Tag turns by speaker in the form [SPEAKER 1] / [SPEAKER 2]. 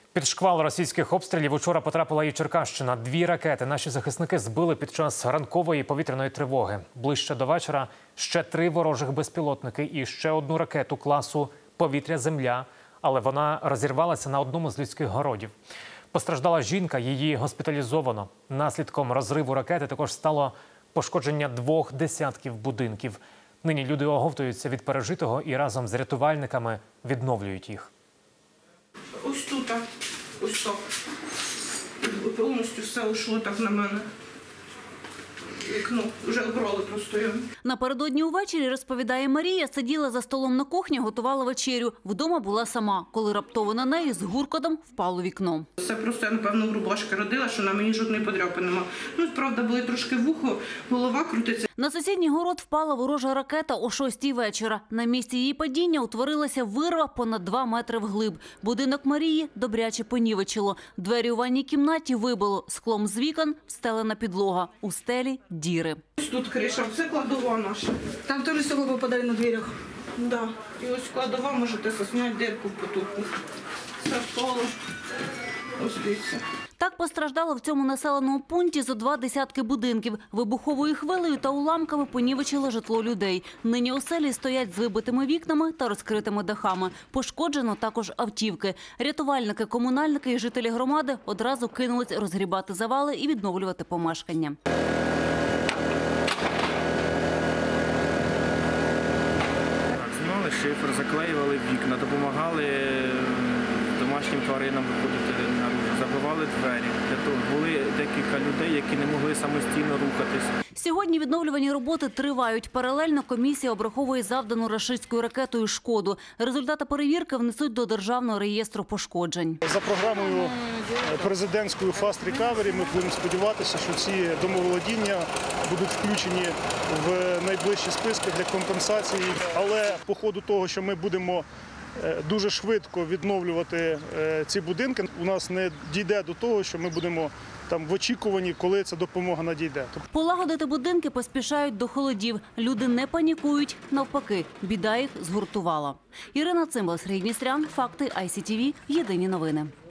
[SPEAKER 1] Під шквал російських обстрілів учора потрапила і Черкащина. 2 ракети наші захисники збили під час ранкової повітряної тривоги. Ближче до вечора ще 3 ворожих безпілотники і ще 1 ракету класу «Повітря-Земля», але вона розірвалася на одному з людських городів. Постраждала жінка, її госпіталізовано. Наслідком розриву ракети також стало пошкодження 2 десятків будинків. Нині люди оговтуються від пережитого і разом з рятувальниками відновлюють їх.
[SPEAKER 2] Ось тут, ось так. Повністю все йшло так на мене. Вікно вже обрали просто його.
[SPEAKER 3] Напередодні увечері, розповідає Марія, сиділа за столом на кухні, готувала вечерю. Вдома була сама, коли раптово на неї з гуркотом впало вікно.
[SPEAKER 2] Це просто я, напевно, грубашки родила, що на мені жодної подряпини нема. Ну, правда, були трошки вухо, голова крутиться.
[SPEAKER 3] На сусідній город впала ворожа ракета о 6-й вечора. На місці її падіння утворилася вирва понад 2 метри вглиб. Будинок Марії добряче понівечило. Двері у ванній кімнаті вибило. Склом з вікон встелена підлога. У стелі – діри.
[SPEAKER 2] Ось тут криша, це кладова наша.
[SPEAKER 4] Там теж стекло попадає на дверях.
[SPEAKER 2] Да. І ось кладова, можете зняти дирку в потолку. Все впало. Ось дивіться.
[SPEAKER 3] Так постраждало в цьому населеному пункті зо 2 десятки будинків. Вибуховою хвилею та уламками понівечило житло людей. Нині оселі стоять з вибитими вікнами та розкритими дахами. Пошкоджено також автівки. Рятувальники, комунальники і жителі громади одразу кинулись розгрібати завали і відновлювати помешкання.
[SPEAKER 5] Знімали шифер, заклеювали вікна, допомагали домашнім тваринам виходити наружу, забивали двері. Були декілька людей, які не могли самостійно рухатись.
[SPEAKER 3] Сьогодні відновлювані роботи тривають. Паралельно комісія обраховує завдану рашистською ракетою шкоду. Результати перевірки внесуть до Державного реєстру пошкоджень.
[SPEAKER 6] За програмою президентською Fast Recovery ми будемо сподіватися, що ці домоволодіння будуть включені в найближчі списки для компенсації. Але по ходу того, що ми будемо дуже швидко відновлювати ці будинки, у нас не дійде до того, що ми будемо там в очікуванні, коли ця допомога надійде.
[SPEAKER 3] Полагодити будинки поспішають до холодів. Люди не панікують, навпаки, біда їх згуртувала. Ірина Цимбал, Сергій Містрян, факти ICTV, єдині новини.